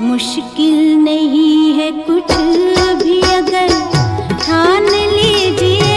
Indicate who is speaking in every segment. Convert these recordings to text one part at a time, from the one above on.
Speaker 1: मुश्किल नहीं है कुछ भी अगर ठान लीजिए।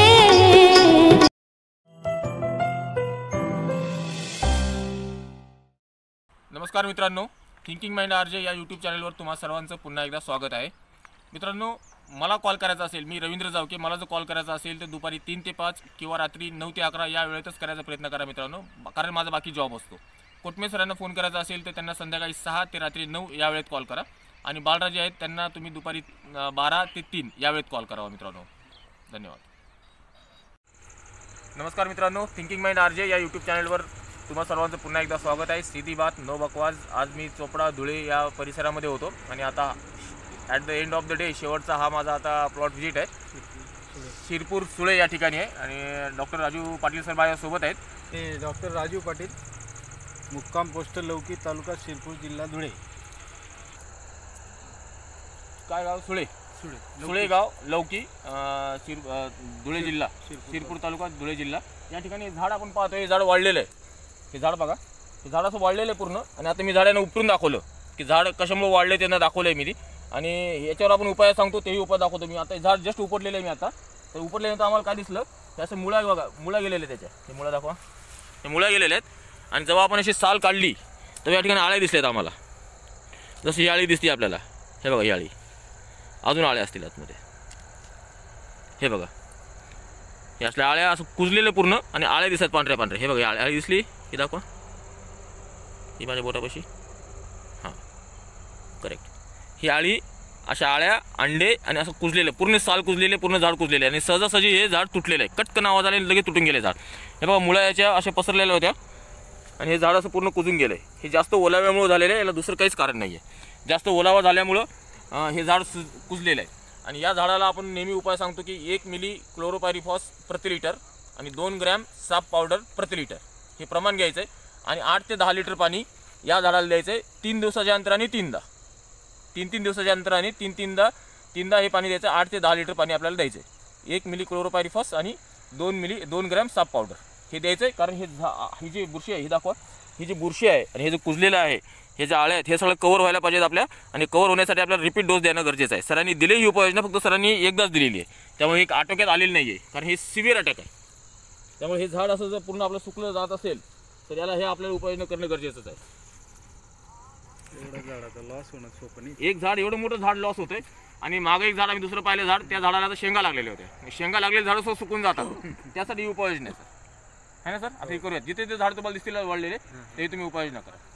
Speaker 2: नमस्कार मित्रांनो, थिंकिंग माइंड आरजे या यूट्यूब चॅनलवर तुम्हा सर्वांचं पुन्हा एकदा स्वागत आहे। मित्रांनो, मला कॉल करायचा असेल, मी रवींद्र जावके, मला जर कॉल करायचा असेल तर दुपारी 3 ते 5 किंवा रात्री 9 ते 11 या वेळेतच करायचा प्रयत्न करा मित्रांनो, कारण माझा बाकी जॉब असतो। कोटमे सरांना फोन करायचा असेल तर त्यांना संध्याकाळी 6 ते रात्री 9 या वेळेत कॉल करा आणि बालराजे आहेत त्यांना तुम्ही दुपारी 12 ते 3 या वेळेत कॉल करावा मित्रांनो। धन्यवाद। नमस्कार मित्रांनो, थिंकिंग माइंड आरजे या यूट्यूब चॅनलवर तुम्हा सर्वांचं पुन्हा एकदा स्वागत आहे। सीधी बात नो बकवास। आज मी चोपडा धुळे या परिसरामध्ये होतो आणि आता at the end of the day शेवटचा हा माझा आता प्लॉट व्हिजिट आहे। शिरपूर सुळे या ठिकाणी आहे आणि डॉक्टर राजू पाटील सर माझ्यासोबत आहेत।
Speaker 3: ते डॉक्टर राजू पाटील, मुक्काम पोस्ट लौकी, तालुका शिरपूर, जिल्हा धुळे।
Speaker 2: काय गाव? सुळे। सुळे गाव, लौकी, धुळे जिल्हा, शिरपूर तालुका, धुळे जिल्हा। या ठिकाणी झाड आपण पाहतोय, हे झाड वाढलेलं आहे। हे झाड बघा, हे झाड असं वाढलेलं आहे पूर्ण आणि आता मी झाडाने उपटून दाखवलं की झाड कशामुळे वाढले त्यांना दाखवलं आहे मी आणि याच्यावर आपण उपाय सांगतो, तेही उपाय दाखवतो मी। आता झाड जस्ट उपटलेलं आहे मी आता, तर उपटल्यानंतर आम्हाला काय दिसलं की असं मुळा बघा, मुळा गेलेले त्याच्या, हे मुळा दाखवा, हे मुळा गेलेले आहेत आणि जेव्हा आपण अशी साल काढली तर या ठिकाणी आळे दिसलेत आम्हाला, जशी ही आळी दिसते आपल्याला, हे बघा ही आळी, अजून आळ्या असतील आतमध्ये, हे बघा हे असल्या आळ्या असं कुजलेलं पूर्ण आणि आळ्या दिसतात पांढऱ्या पांढऱ्या, हे बघा आळी दिसली, ही दाखवा, ही माझ्या बोटापाशी, हां करेक्ट, ही आळी, अशा आळ्या, अंडे आणि असं कुजलेलं, पूर्ण साल कुजलेले, पूर्ण झाड कुजलेले आणि सहजासहजी हे झाड तुटलेलं आहे, कटकन आवाज आले लगेच तुटून गेले झाड। हे बघा मुळा याच्या अशा पसरलेल्या होत्या आणि हे झाड असं पूर्ण कुजून गेलं आहे। हे जास्त ओलाव्यामुळे झालेलं आहे, याला दुसरं काहीच कारण नाही आहे, जास्त ओलावा झाल्यामुळं हे झाड कुजलेलं आहे। आणि या झाडाला आपण नेहमी उपाय सांगतो की 1 मिली क्लोरोपायरिफॉस प्रति लिटर आणि 2 ग्रॅम साप पावडर प्रति लिटर हे प्रमाण घ्यायचं आहे आणि 8 ते 10 लिटर पाणी या झाडाला द्यायचं आहे। 3 दिवसाच्या अंतराने 3दा, 3 दिवसाच्या अंतराने 3दा हे पाणी द्यायचं। 8 ते 10 लिटर पाणी आपल्याला द्यायचं आहे। 1 मिली क्लोरोपायरिफॉस आणि 2 ग्रॅम साप पावडर हे द्यायचं आहे, कारण ही जी बुरशी आहे, ही दाखवा, ही जी बुरशी आहे आणि हे जे कुजलेलं आहे, हे जे आळे आहेत, हे सगळं कव्हर व्हायला पाहिजेत आपल्या, आणि कव्हर होण्यासाठी आपल्याला रिपीट डोस देणं गरजेचं आहे। सरांनी दिली ही उपाययोजना, फक्त सरांनी एकदाच दिलेली आहे, त्यामुळे एक आटोक्यात आलेली नाही आहे, कारण हे सिव्हिअर अटॅक आहे। त्यामुळे हे झाड असं जर पूर्ण आपलं सुकलं जात असेल तर याला हे आपल्याला उपाययोजना करणं गरजेचंच आहे।
Speaker 3: एवढं झाडाचा लॉस होणं सोपं नाही,
Speaker 2: एक झाड, एवढं मोठं झाड लॉस होतंय आणि मागे एक झाड आम्ही दुसरं पाहिलं झाड, त्या झाडाला आता शेंगा लागलेले होते, शेंगा लागलेले झाड सुकून जातात, त्यासाठी उपाययोजना आहे सर, है ना सर? आता हे करूया, जिथे ते झाड तुम्हाला दिसतील वाढलेले ते तुम्ही उपाययोजना करा।